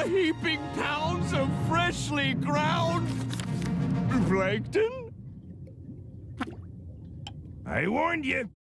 heaping pounds of freshly ground plankton? I warned you.